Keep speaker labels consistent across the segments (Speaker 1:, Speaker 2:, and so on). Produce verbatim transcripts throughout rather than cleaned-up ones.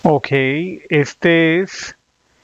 Speaker 1: Ok, este es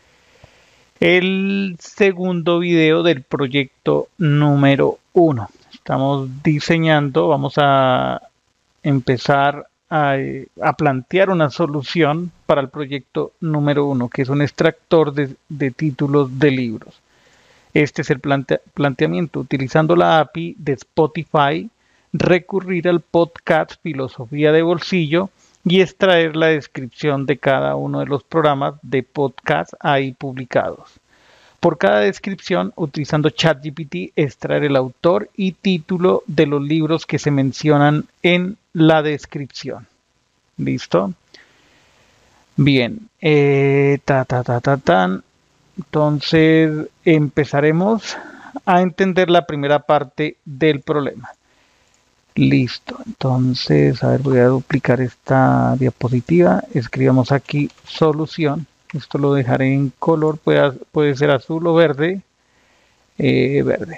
Speaker 1: el segundo video del proyecto número uno. Estamos diseñando, vamos a empezar a, eh, a plantear una solución para el proyecto número uno, que es un extractor de, de títulos de libros. Este es el plante planteamiento. Utilizando la A P I de Spotify, recurrir al podcast Filosofía de Bolsillo y extraer la descripción de cada uno de los programas de podcast ahí publicados. Por cada descripción, utilizando ChatGPT, extraer el autor y título de los libros que se mencionan en la descripción. ¿Listo? Bien. Eh, ta, ta, ta, ta, tan. Entonces empezaremos a entender la primera parte del problema. Listo. Entonces, a ver, voy a duplicar esta diapositiva. Escribamos aquí solución. Esto lo dejaré en color, puede, puede ser azul o verde. Eh, verde.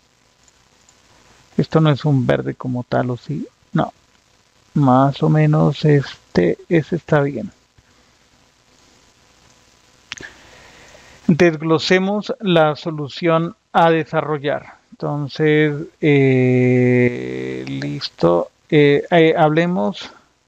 Speaker 1: Esto no es un verde como tal, ¿o sí? No. Más o menos este, ese está bien. Desglosemos la solución a desarrollar. Entonces, eh, listo. Eh, eh, hablemos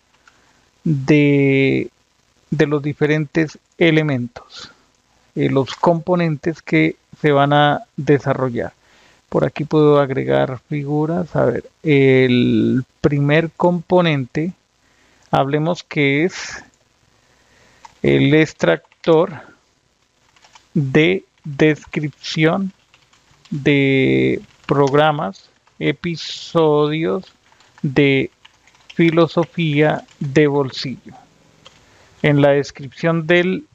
Speaker 1: de, de los diferentes elementos, eh, los componentes que se van a desarrollar. Por aquí puedo agregar figuras. A ver, el primer componente, hablemos que es el extractor de descripción de programas, episodios de filosofía de bolsillo. En la descripción del,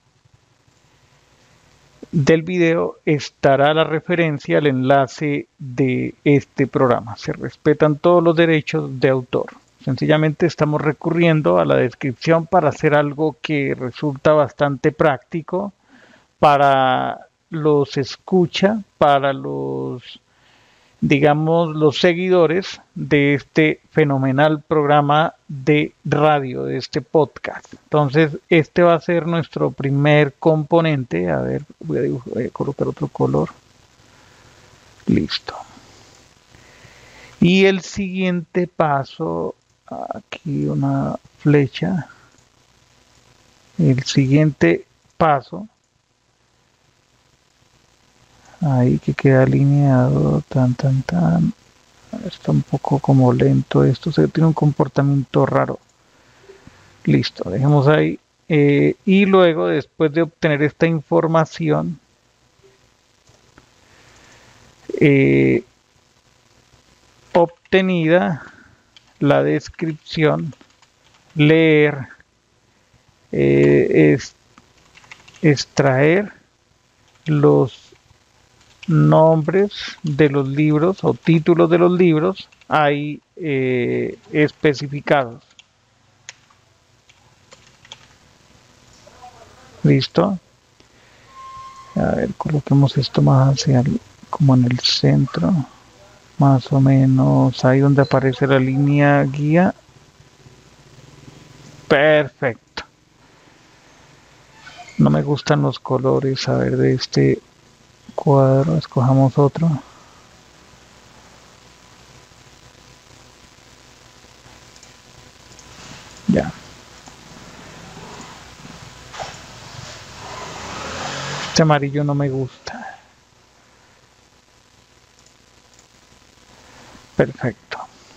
Speaker 1: del video estará la referencia al enlace de este programa. Se respetan todos los derechos de autor. Sencillamente estamos recurriendo a la descripción para hacer algo que resulta bastante práctico para los escucha, para los, digamos, los seguidores de este fenomenal programa de radio, de este podcast. Entonces, este va a ser nuestro primer componente. A ver, voy a, dibujar, voy a colocar otro color. Listo. Y el siguiente paso, aquí una flecha. El siguiente paso, ahí que queda alineado, tan, tan, tan. Está un poco como lento esto, se tiene un comportamiento raro. Listo, dejemos ahí. Eh, y luego, después de obtener esta información, eh, obtenida la descripción, leer, eh, es, extraer los nombres de los libros o títulos de los libros ahí eh, especificados. Listo. A ver, coloquemos esto más hacia el, como en el centro, más o menos ahí donde aparece la línea guía. Perfecto. No me gustan los colores, a ver, de este cuadro, escojamos otro. Ya. Este amarillo no me gusta. Perfecto.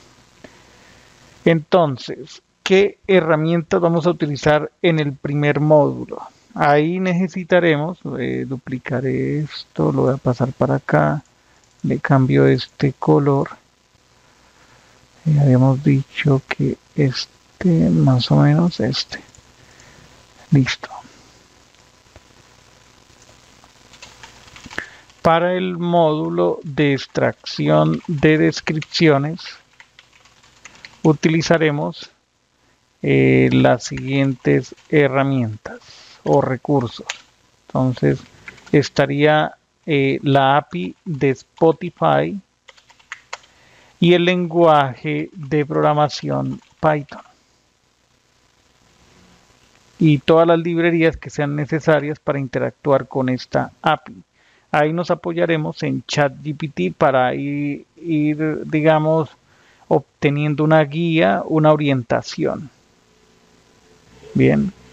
Speaker 1: Entonces, ¿qué herramientas vamos a utilizar en el primer módulo? Ahí necesitaremos, eh, duplicar esto, lo voy a pasar para acá, le cambio este color. Eh, habíamos dicho que este, más o menos este. Listo. Para el módulo de extracción de descripciones, utilizaremos eh, las siguientes herramientas o recursos. Entonces, estaría eh, la A P I de Spotify y el lenguaje de programación Python. y todas las librerías que sean necesarias para interactuar con esta A P I. Ahí nos apoyaremos en ChatGPT para ir, ir, digamos, obteniendo una guía, una orientación. Bien.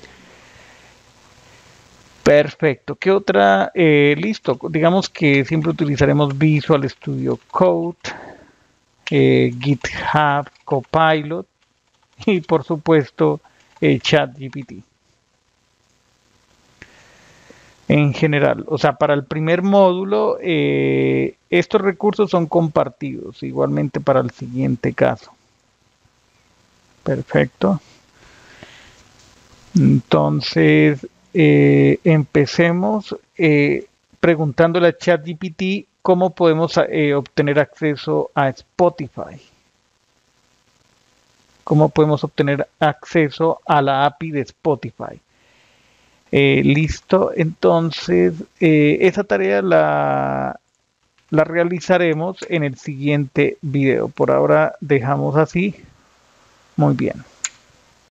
Speaker 1: Perfecto. ¿Qué otra? Eh, listo. Digamos que siempre utilizaremos Visual Studio Code, eh, GitHub, Copilot y por supuesto eh, ChatGPT. En general, o sea, para el primer módulo, eh, estos recursos son compartidos, igualmente para el siguiente caso. Perfecto. Entonces, eh, empecemos eh, preguntándole a ChatGPT cómo podemos eh, obtener acceso a Spotify. Cómo podemos obtener acceso a la A P I de Spotify. Eh, listo, entonces eh, esa tarea la, la realizaremos en el siguiente video. Por ahora dejamos así. Muy bien.